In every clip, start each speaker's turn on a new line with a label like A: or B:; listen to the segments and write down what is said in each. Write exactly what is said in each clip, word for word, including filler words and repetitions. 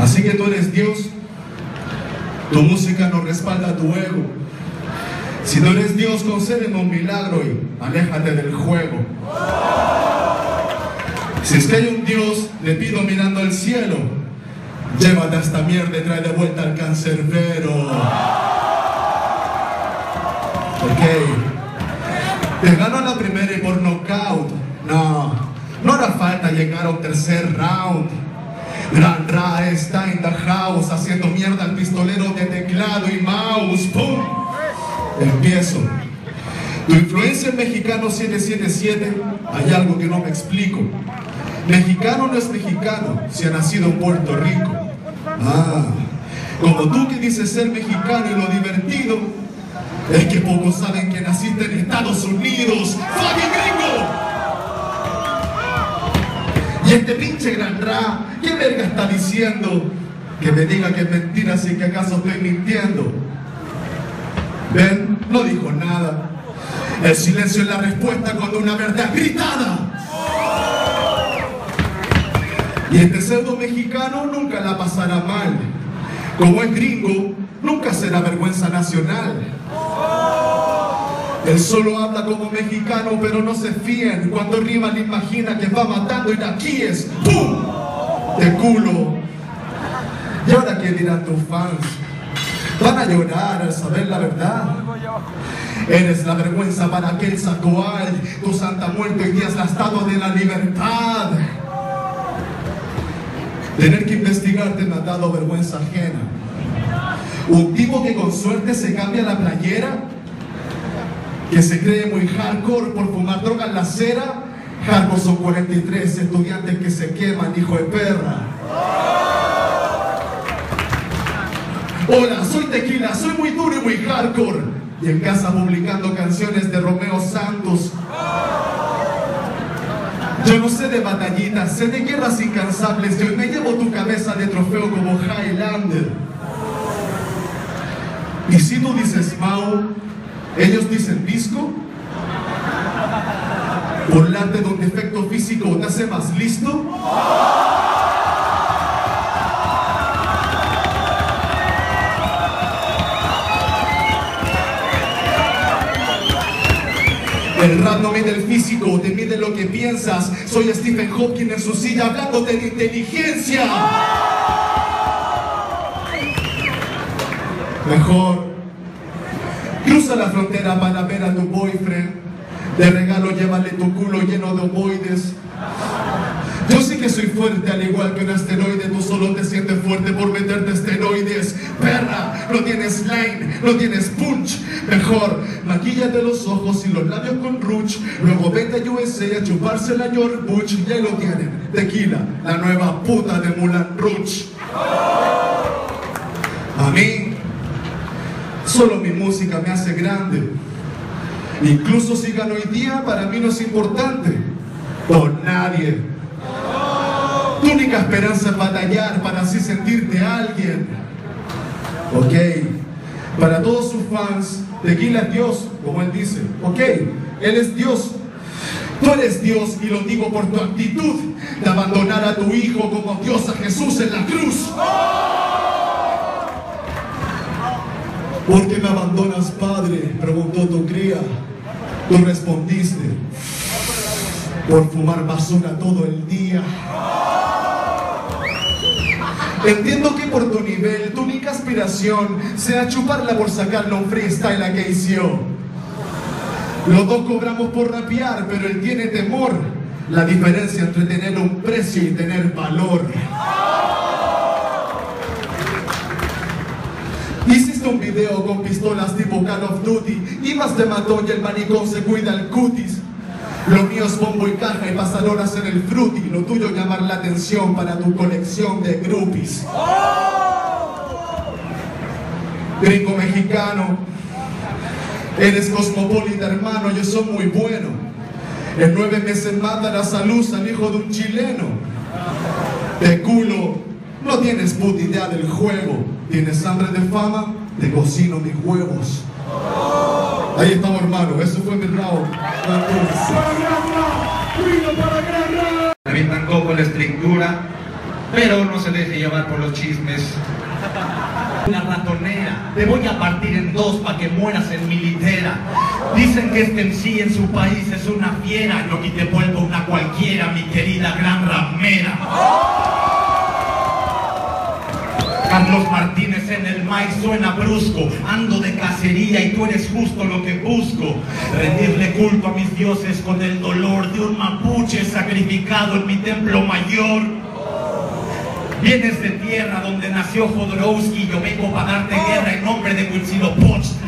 A: Así que tú eres Dios, tu música no respalda tu ego. Si no eres Dios, concédeme un milagro y aléjate del juego. Si es que hay un Dios, le pido mirando al cielo, llévate a esta mierda y trae de vuelta al cancerbero. Ok, te gano la primera y por knockout. No, no hará falta llegar a un tercer round. Gran Ra está en the house, haciendo mierda al pistolero de teclado y mouse. ¡Pum! Empiezo. Tu influencia en Mexicano siete siete siete, hay algo que no me explico. Mexicano no es mexicano si ha nacido en Puerto Rico. Ah, como tú que dices ser mexicano y lo divertido es que pocos saben que naciste en Estados Unidos. ¡Fucking gringo! Y este pinche Gran Ra, ¿qué verga está diciendo? Que me diga que es mentira, si que acaso estoy mintiendo. ¿Ven? No dijo nada. El silencio es la respuesta cuando una verdad es gritada. Y este pseudo mexicano nunca la pasará mal. Como es gringo, nunca será vergüenza nacional. Él solo habla como mexicano, pero no se fíen cuando Rival imagina que va matando iraquíes. ¡Pum! De culo. ¿Y ahora qué dirán tus fans? Van a llorar al saber la verdad. Eres la vergüenza para aquel Zacoal. Tu santa muerte y días la estatua de la libertad. Tener que investigarte me ha dado vergüenza ajena. Un tipo que con suerte se cambia la playera, que se cree muy hardcore por fumar droga en la acera. Hardcore son cuarenta y tres estudiantes que se queman, hijo de perra. Hola, soy Tequila, soy muy duro y muy hardcore. Y en casa publicando canciones de Romeo Santos. Yo no sé de batallitas, sé de guerras incansables. Yo me llevo tu cabeza de trofeo como Highlander. Y si tú dices Mau, ellos dicen disco. Burlarte de un defecto físico te hace más listo. El rap no mide el físico, te mide lo que piensas. Soy Stephen Hawking en su silla hablándote de inteligencia. Mejor cruza la frontera para ver a tu boyfriend. De regalo llévale tu culo lleno de ovoides. Yo sí que soy fuerte, al igual que un asteroide. Tú solo te sientes fuerte por meterte esteroides. Perra, no tienes line, no tienes punch. Mejor, maquíllate los ojos y los labios con rouge. Luego vete a U S A a chuparse la George Bush. Y ahí lo tienen, Tequila, la nueva puta de Moulin Rouge. A mí, solo mi música me hace grande. Incluso si gano hoy día, para mí no es importante. Por nadie. Tu única esperanza es batallar para así sentirte alguien. Ok, para todos sus fans, Tequila es Dios, como él dice. Ok, él es Dios. Tú eres Dios y lo digo por tu actitud de abandonar a tu hijo como Dios a Jesús en la cruz. ¿Por qué me abandonas, padre?, preguntó tu cría. Tú respondiste: por fumar basura todo el día. Entiendo que por tu nivel, tu única aspiración sea chuparla por sacarle un freestyle a K C O. Los dos cobramos por rapear, pero él tiene temor. La diferencia entre tener un precio y tener valor. Hiciste un video con pistolas tipo Call of Duty. Ibas de matón y el manicón se cuida el cutis. Lo mío es bombo y caja y pasar horas en el fruity. Lo tuyo llamar la atención para tu colección de groupies. Gringo mexicano, eres cosmopolita, hermano, yo soy muy bueno. En nueve meses mata la salud al hijo de un chileno. De culo, no tienes puta idea del juego. ¿Tienes hambre de fama? Te cocino mis huevos. Ahí estamos, hermano, eso fue mi round.
B: David Manco con la estructura, pero no se deje llevar por los chismes. Una ratonera, te voy a partir en dos pa' que mueras en mi litera. Dicen que este M C en su país es una fiera, yo aquí te vuelvo una cualquiera, mi querida gran ramera. Carlos Martínez en el mic suena brusco, ando de cacería y tú eres justo lo que busco. Rendirle culto a mis dioses con el dolor de un mapuche sacrificado en mi templo mayor. Vienes de tierra donde nació Jodorowsky, yo vengo para darte guerra en nombre de Huitzilopochtli.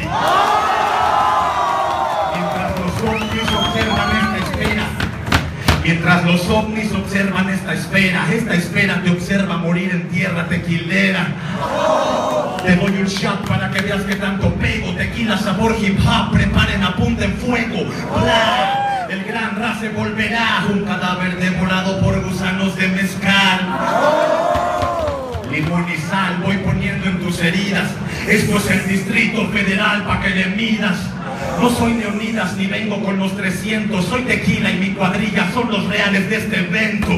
B: Mientras los ovnis observan esta espera, mientras los ovnis observan esta espera, esta espera te observa morir en tierra tequilera. Te doy un shot para que veas que tanto pego, tequila sabor hip hop, preparen, apunten fuego. Bla. El gran Ra se volverá un cadáver devorado por gusanos de mezcal. Limón y sal voy poniendo en tus heridas. Esto es el Distrito Federal pa' que le midas. No soy Leonidas ni vengo con los trescientos. Soy tequila y mi cuadrilla son los reales de este evento.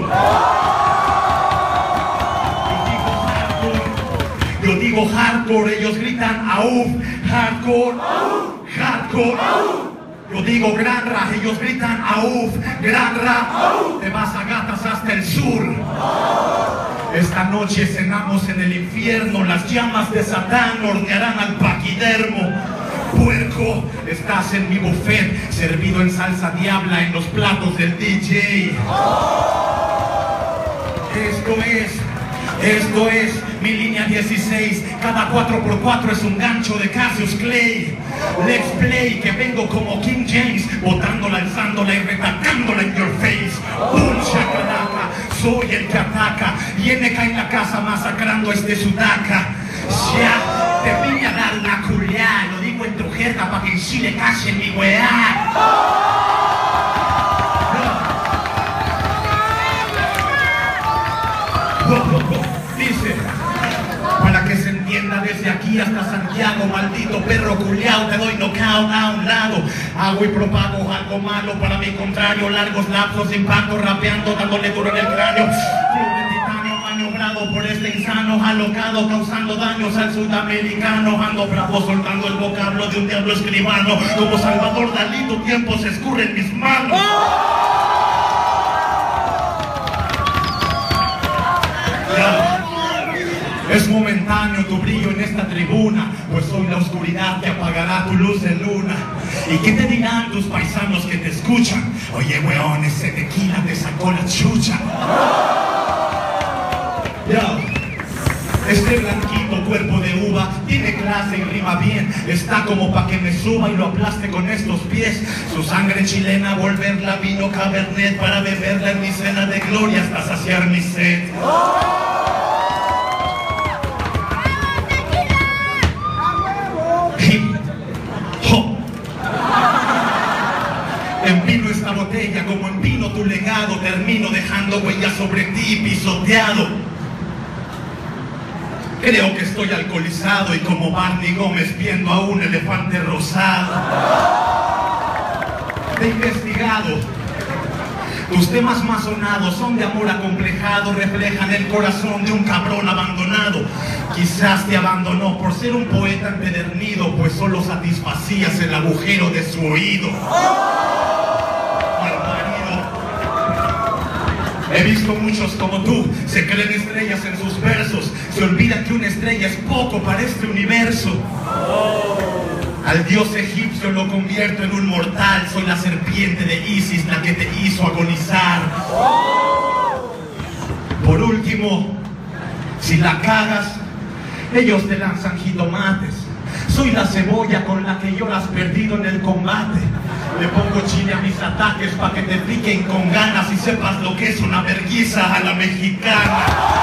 B: Yo digo hardcore, ellos gritan auf. Hardcore, hardcore. Yo digo gran Ra, ellos gritan auf. Gran Ra, te vas a gatas hasta el sur. Esta noche cenamos en el infierno, las llamas de Satán hornearán al paquidermo. Puerco, estás en mi buffet, servido en salsa diabla en los platos del D J. Esto es, esto es mi línea dieciséis, cada cuatro por cuatro es un gancho de Cassius Clay. Let's play, que vengo como King James, botándola, alzándola y retacándola en your face. Boom, shakalaka, soy el que ataca, y N K en la casa masacrando a este sudaca. Ya, te vine a dar una culiá, lo digo en tu jerga pa' que en Chile cachen mi weá. Dice, para que se entienda desde aquí hasta Santiago, maldito perro culiao, te doy knockout a un lado. Hago y propago algo malo para mi contrario, largos lapsos de impacto, rapeando, dándole duro en el cráneo. Club de titanio maniobrado por este insano, alocado, causando daños al sudamericano. Ando bravo, soltando el vocablo de un diablo escribano. Como Salvador Dalí, tu tiempo se escurre en mis manos. Es momentáneo tu brillo en esta tribuna, pues soy la oscuridad que apagará tu luz de luna. ¿Y qué te dirán tus paisanos que te escuchan? Oye, weón, ese tequila te sacó la chucha. Yo, este blanquito cuerpo de uva tiene clase y rima bien. Está como pa' que me suba y lo aplaste con estos pies. Su sangre chilena volverla vino cabernet para beberla en mi cena de gloria hasta saciar mi sed. Empino esta botella como empino tu legado, termino dejando huellas sobre ti pisoteado. Creo que estoy alcoholizado y como Barney Gómez viendo a un elefante rosado. Te he investigado. Tus temas más sonados son de amor acomplejado, reflejan el corazón de un cabrón abandonado. Quizás te abandonó por ser un poeta empedernido, pues solo satisfacías el agujero de su oído. He visto muchos como tú, se creen estrellas en sus versos, se olvida que una estrella es poco para este universo. Al dios egipcio lo convierto en un mortal, soy la serpiente de Isis, la que te hizo agonizar. Por último, si la cagas, ellos te lanzan jitomates. Soy la cebolla con la que lloras perdido en el combate. Le pongo chile a mis ataques pa' que te piquen con ganas y sepas lo que es una vergüenza a la mexicana.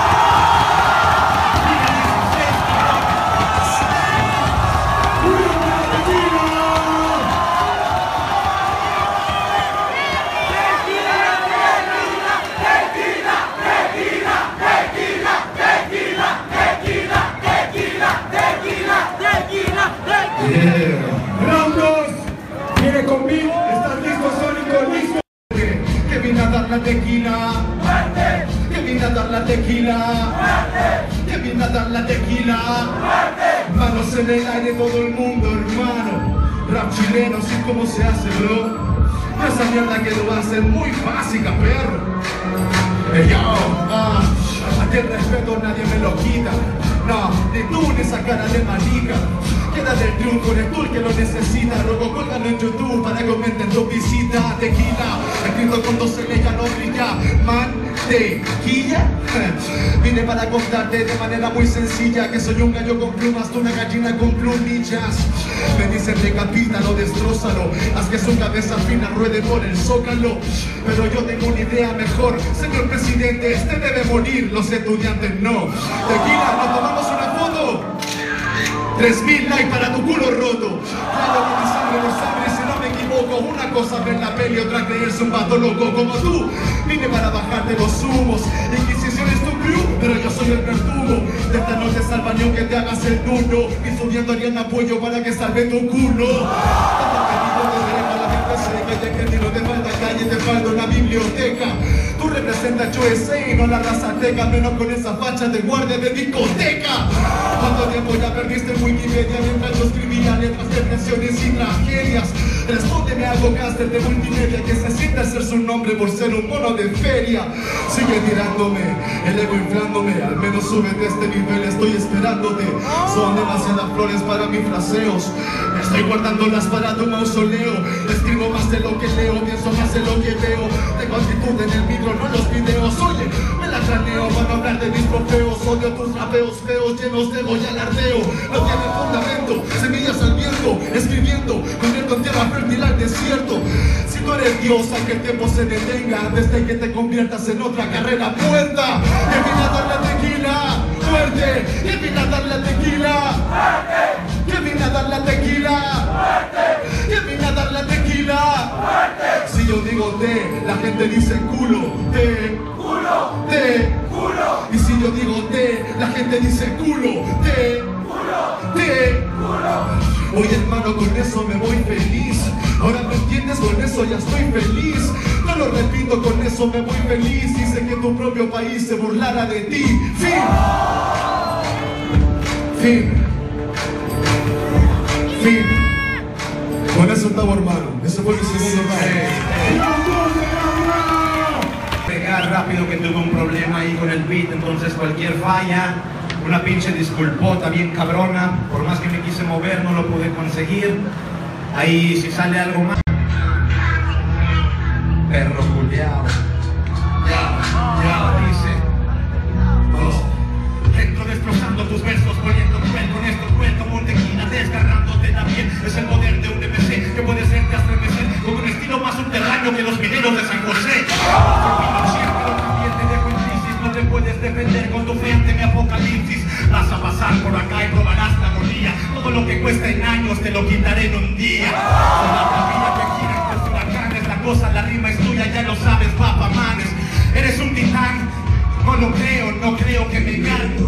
A: ¿Quiere conmigo? ¿Estás listo, Sónico? ¿Listo? Que vine a dar la tequila. Que vine a dar la tequila. tequila. Que viene a dar la tequila. Manos en el aire todo el mundo, hermano. Rap chileno, así como se hace, bro. Esa mierda que lo hacen muy básica, perro. Hey, yo, ah, aquí el respeto nadie me lo quita. No, ni tú ni esa cara de manica. Queda del triunfo, eres tú el que lo necesita. Luego cuélgalo en YouTube para que aumenten tu visita. Tequila, escrito con dos L ya no brilla. Mantequilla. Vine para contarte de manera muy sencilla que soy un gallo con plumas, tú una gallina con plumillas. Me dicen decapítalo, destrózalo, haz que su cabeza fina ruede por el zócalo. Pero yo tengo una idea mejor, señor presidente, este debe morir, los estudiantes no. Tequila, ¿nos tomamos una foto? Tres mil likes para tu culo roto. Claro que mi sangre no sangre, si no me equivoco. Una cosa ver la peli, otra creerse un vato loco como tú. Vine para bajarte los humos. Inquisición es tu crew, pero yo soy el verdugo. De esta noche salva ni aunque te hagas el duro. Y subiendo harían apoyo para que salve tu culo. Te falta calle, te falta una biblioteca. Tú representas U S A y no la raza teca, menos con esa facha de guardia de discoteca. ¿Cuánto tiempo ya perdiste en Wikipedia mientras yo escribía letras de presiones y tragedias? Respóndeme algo, caster de multimedia, que se siente hacer su nombre por ser un mono de feria. Sigue tirándome, el ego inflándome, al menos súbete a este nivel, estoy esperándote. Son demasiadas flores para mis fraseos, estoy guardándolas para tu mausoleo. Escribo más de lo que leo, pienso más de lo que veo. Tengo actitud en el micro, no en los videos. Oye, me la craneo para hablar de mis trofeos. Odio tus rapeos feos, llenos de ego y alardeo. No tienen fundamento, semillas al viento. Escribiendo, convierto en tierra fértil al desierto. Si tú eres Dios, a que el tiempo se detenga antes de que te conviertas en otra carrera muerta. Que vine a dar la tequila, muerte. Que vine a dar la tequila, muerte. Que vine a dar la tequila, muerte. Que vine a dar la tequila, muerte. Si yo digo te, la gente dice culo, te, culo, te, culo. Y si yo digo te, la gente dice culo, te, culo, te, culo. Oye hermano, con eso me voy feliz. Ahora me entiendes, con eso ya estoy feliz. No lo repito, con eso me voy feliz. Dice que tu propio país se burlara de ti. Fin. Fin. Fin. Con eso estamos, hermano. Ese fue mi segundo round.
B: Pegar rápido que tuve un problema ahí con el beat, entonces cualquier falla, una pinche disculpota bien cabrona. Por más que me quise mover, no lo pude conseguir. Ahí si sale algo más. Perro culiao. Ya, ya, dice. Oh. Entro destrozando tus versos, poniendo cruel con esto cruel como un tequila, desgarrándote la piel. Es el poder de un M C que puede hacerte estremecer con un estilo más subterráneo que los videos de San José. Pero también te dejo en crisis, no te puedes defender con tu fe ante mi apocalipsis. Vas a pasar por acá y probarás la agonía. Todo lo que cuesta en años te lo quitaré en un día. Con la cabilla que gira entre tus huracanes, la cosa, la rima es tuya, ya lo sabes, papá manes. Eres un titán, no lo creo, no creo que me gane.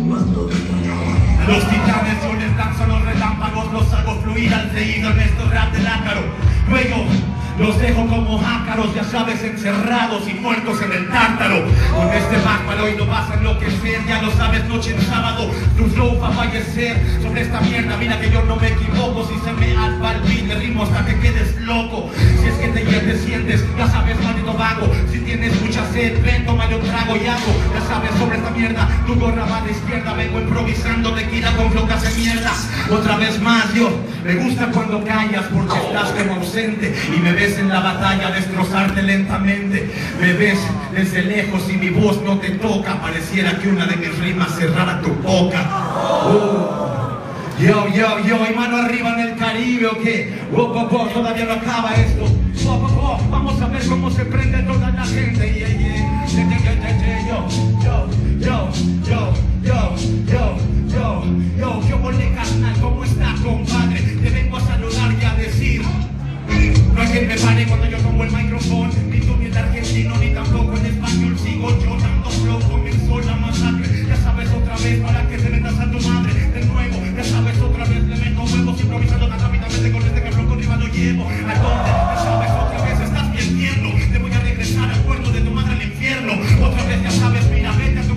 B: Los titanes yo les lanzo los relámpagos, los hago fluir al seguido en estos rap del ácaro. Luego los dejo como ácaros, ya sabes, encerrados y muertos en el tártaro. Con este magma hoy no vas a enloquecer, ya lo sabes, noche en sábado, tu flow va a fallecer. Sobre esta mierda, mira que yo no me equivoco, si se me alba el beat, le rimo hasta que quedes loco. Si es que te, ya te sientes, ya sabes, maldito vago. Si tienes mucha sed, ven, tómale un trago y hago. Ya sabes, sobre esta mierda, tu gorra va a la izquierda, vengo improvisando tequila con flocas de mierda. Otra vez más, yo, me gusta cuando callas porque estás como ausente y me ves en la batalla destrozarte lentamente. Me ves desde lejos y mi voz no te toca. Pareciera que una de mis rimas cerrara tu boca. Uh. Yo, yo, yo, y mano arriba en el Caribe, ¿o qué? Oh, oh, oh, todavía no acaba esto. Oh, oh, oh, vamos a ver cómo se prende toda la gente. Yeah, yeah. Yeah, yeah, yeah, yeah. Yo, yo, yo, yo, yo, yo, yo, yo, yo, volé carnal, ¿cómo estás, compadre? Te vengo a saludar y a decir. No es que me pare cuando yo tomo el micrófono, ni tú ni el argentino, ni tampoco en español. Sigo yo dando flow, comenzó la masacre. Ya sabes otra vez para que te metas a tu madre. De nuevo, ya sabes otra vez, le meto huevos improvisando tan rápidamente con este que flow arriba lo llevo. ¿A dónde? Ya sabes otra vez, estás mintiendo. Te voy a regresar al puerto de tu madre al infierno. Otra vez ya sabes, mira, vete a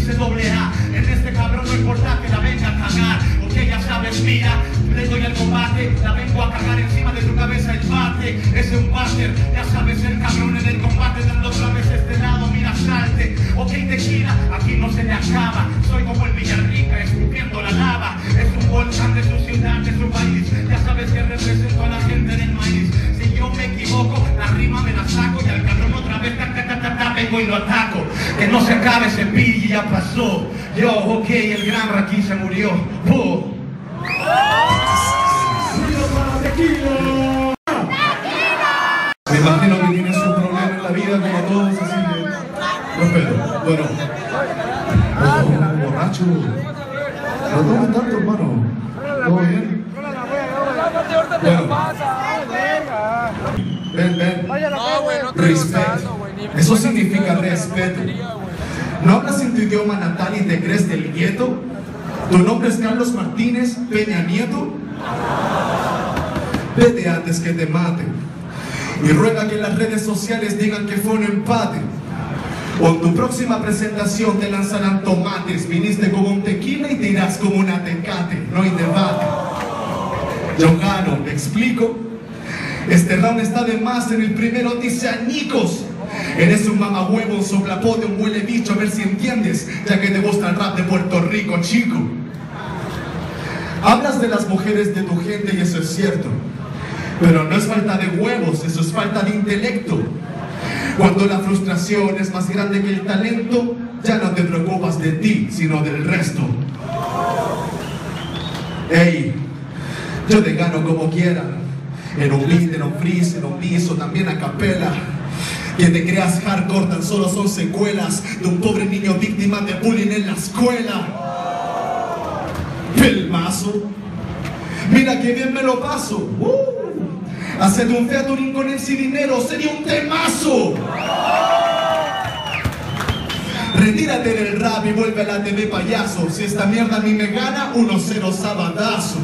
B: dice doble A. En este cabrón no importa que la venga a cagar. Porque ya sabes, mira, le doy el combate, la vengo a cagar encima de tu cabeza el bate. Es un bater, ya sabes, el cabrón en el combate, dando otra vez este lado, mira, salte. Ok, tequila, aquí no se le acaba. Soy como el Villarrica, escupiendo la lava. Es un volcán de su ciudad, de su país. Ya sabes que represento a la gente del maíz. Si yo me equivoco, la rima me la saco y al cabrón otra vez ta, ta, ta, ta, ta, vengo y lo ataco. Que no se acabe ese pillo y ya pasó. Yo, ok, el gran Raquí se murió. Oh.
A: Me imagino que tienes un problema en la vida como todos, así que... Respeto. Bueno. Oh, borracho. No tomes tanto, hermano. ¿Todo bien? Bueno. Ven, ven. Respeto. Eso significa respeto. ¿No hablas en tu idioma natal y te crees del gueto? ¿Tu nombre es Carlos Martínez Peña Nieto? Vete antes que te maten. Y ruega que las redes sociales digan que fue un empate. O en tu próxima presentación te lanzarán tomates. Viniste como un tequila y te irás como una Tecate. No hay debate. Yo gano, ¿me explico? Este round está de más, en el primero dice añicos. Eres un mamahuevo, un soplapote, un huele bicho, a ver si entiendes, ya que te gusta el rap de Puerto Rico, chico. Hablas de las mujeres de tu gente y eso es cierto. Pero no es falta de huevos, eso es falta de intelecto. Cuando la frustración es más grande que el talento, ya no te preocupas de ti, sino del resto. Ey, yo te gano como quiera. En un beat, en un freeze, en un piso, también a capela. Que te creas hardcore tan solo son secuelas de un pobre niño víctima de bullying en la escuela. Pelmazo. Mira que bien me lo paso. Uh, hacer un featuring con ese dinero sería un temazo. Retírate del rap y vuelve a la T V payaso. Si esta mierda a mí me gana, uno cero sabadazo.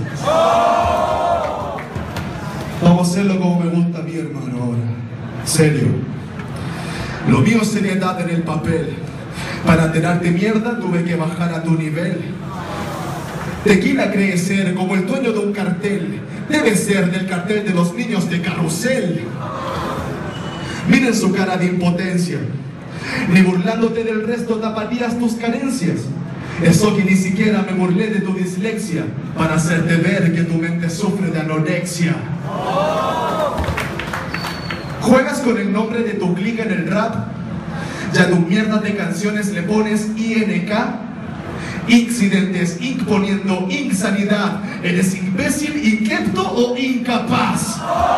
A: Vamos a hacerlo como me gusta a mi hermano ahora. Serio. Lo mío es seriedad en el papel. Para tirarte mierda tuve que bajar a tu nivel. Tequila cree ser como el dueño de un cartel. Debe ser del cartel de los niños de Carrusel. Miren su cara de impotencia. Ni burlándote del resto taparías tus carencias. Eso que ni siquiera me burlé de tu dislexia, para hacerte ver que tu mente sufre de anorexia. ¿Juegas con el nombre de tu clique en el rap? ¿Ya tu mierda de canciones le pones I N K? Incidentes, inc poniendo insanidad. ¿Eres imbécil, inquieto o incapaz?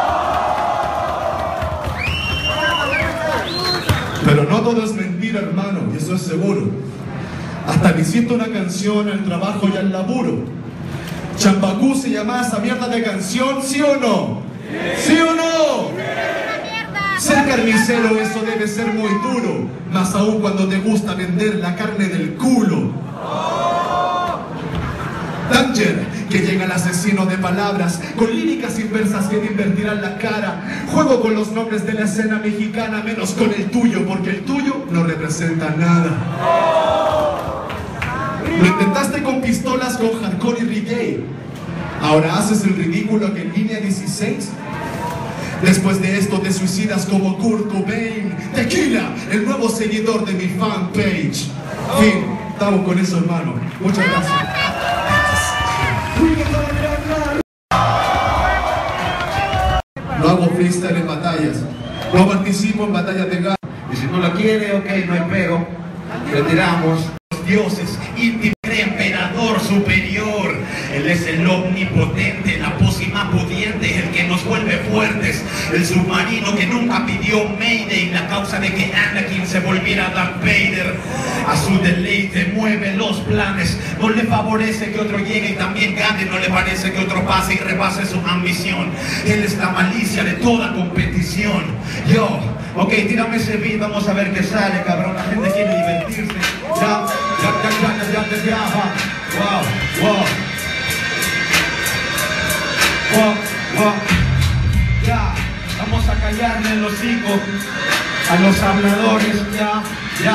A: Pero no todo es mentira, hermano, y eso es seguro. Hasta visito una canción al trabajo y al laburo. Champacú se llama esa mierda de canción, ¿sí o no? ¿Sí o no? Ser carnicero, eso debe ser muy duro, más aún cuando te gusta vender la carne del culo. Danger, que llega el asesino de palabras, con líricas inversas que te invertirán la cara. Juego con los nombres de la escena mexicana, menos con el tuyo, porque el tuyo no representa nada. Lo intentaste con pistolas, con hardcore y reggae. Ahora haces el ridículo que en línea dieciséis. Después de esto te suicidas como Kurt Cobain. Tequila, el nuevo seguidor de mi fanpage. Fin, estamos con eso, hermano. Muchas gracias. No hago freestyle en batallas. No participo en batallas de gas.
B: Y si no la quiere, ok, no hay pego. Retiramos. Dioses, íntimo emperador superior. Él es el omnipotente, la pócima pudiente, el que nos vuelve fuertes, el submarino que nunca pidió Mayday, la causa de que Anakin se volviera Darth Vader. A su deleite mueve los planes, no le favorece que otro llegue y también gane, no le parece que otro pase y rebase su ambición. Él es la malicia de toda competición. Yo, ok, tírame ese beat, vamos a ver qué sale, cabrón, la gente quiere divertirse. Ya, ya, ya, ya, ya, ya, ya, wow, wow, wow, wow, ya, vamos a callarle el hocico a los habladores, ya, ya.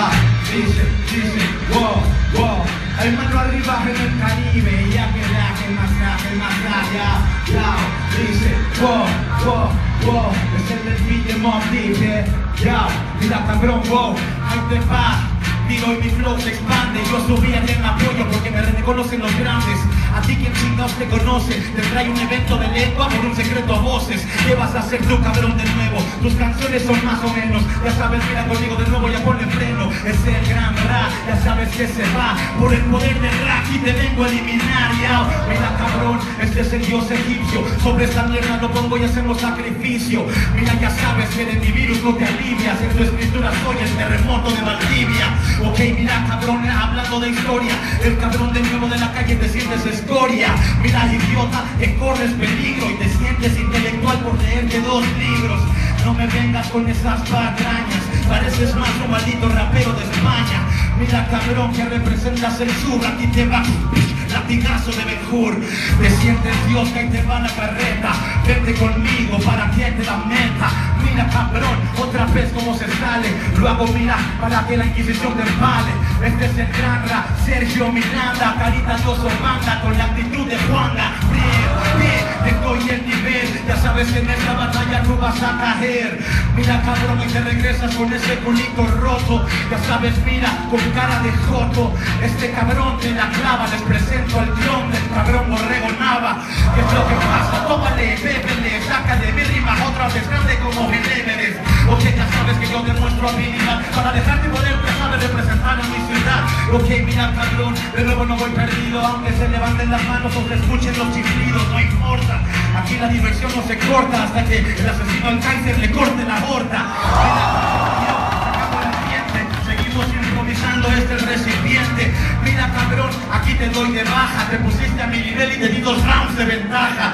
B: dice, dice, wow, wow. El mano arriba en el Caribe, ya que viaje más viaje, más allá, ya, dice, wow, wow, wow. Es el del beat de Mobb Deep, eh, ya, mira cabrón, wow, ahí te va. Digo y mi flow se expande, yo subí aquí en apoyo porque me reconocen los grandes. A ti quien chingados te conoce, te trae un evento de lengua por un secreto a voces. ¿Qué vas a hacer tú, cabrón, de nuevo? Tus canciones son más o menos, ya sabes, mira conmigo de nuevo, ya ponle freno. Es el gran rap, ya sabes que se va por el poder del rap y te vengo a eliminar, ya. Mira cabrón, este es el dios egipcio, sobre esta mierda lo pongo y hacemos sacrificio. Mira, ya sabes que de mi virus no te alivias, en tu escritura soy el terremoto de Valdivia. Ok, mira cabrón, hablando de historia, el cabrón de nuevo de la calle te sientes escoria. Mira idiota, que corres peligro y te sientes intelectual por leerte dos libros. No me vengas con esas patrañas, pareces más un maldito rapero de España. Mira cabrón que representas el sur, aquí te va latigazo de Ben-Hur. Te sientes Dios que ahí te va la carreta, vete conmigo para que te la meta. Mira cabrón, otra vez como se sale, lo hago mira para que la Inquisición te empale. Este es el gran rap, Sergio Miranda, carita de oso banda, con la actitud de Juanga. Bien, bien, te doy el nivel, ya sabes que en esta batalla no vas a caer. Mira cabrón, y te regresas con ese culito roto, ya sabes, mira, con cara de joto. Este cabrón te la clava, les presento el clon del cabrón Borrego Nava. ¿Qué es lo que pasa? Tómale, bébele, sácale mi rima otra vez grande como el Everest. Ok, ya sabes que yo demuestro habilidad para dejarte poder, ya sabes, representar a mi ciudad. Ok, mira cabrón, de nuevo no voy perdido, aunque se levanten las manos o se escuchen los chiflidos, no importa. Aquí la diversión no se corta hasta que el asesino al cáncer le corte la aorta. Mira, seguimos improvisando este el recipiente. Mira cabrón, aquí te doy de baja, te pusiste a mi nivel y te di dos rounds de ventaja.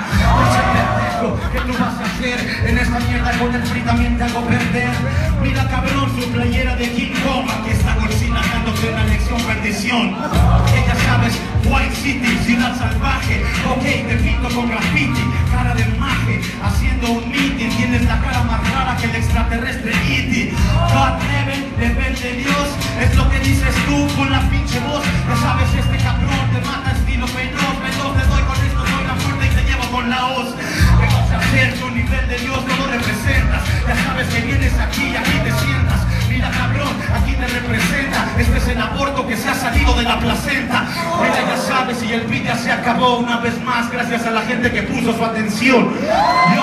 B: ¿Qué tú vas a hacer en esta mierda con el free también te hago perder? Mira cabrón, su playera de King Kong, aquí está Godzilla dándote una lección perdición. Que ya sabes, White City, ciudad salvaje. Ok, te pinto con graffiti, cara de maje, haciendo un meeting. Tienes la cara más rara que el extraterrestre E T God level, level de Dios, es lo que dices tú con la pinche voz. Ya sabes, este cabrón te mata estilo feroz. Veloz, te doy con esto, soy la fuerte y te llevo con la hoz. ¿Qué vas a hacer? Tu nivel de Dios no lo representas. Ya sabes que vienes aquí y aquí te sientas. Mira cabrón, aquí te representa. Este es el aborto que se ha salido de la placenta. Mira, ya sabes, y el beat ya se acabó una vez más gracias a la gente que puso su atención.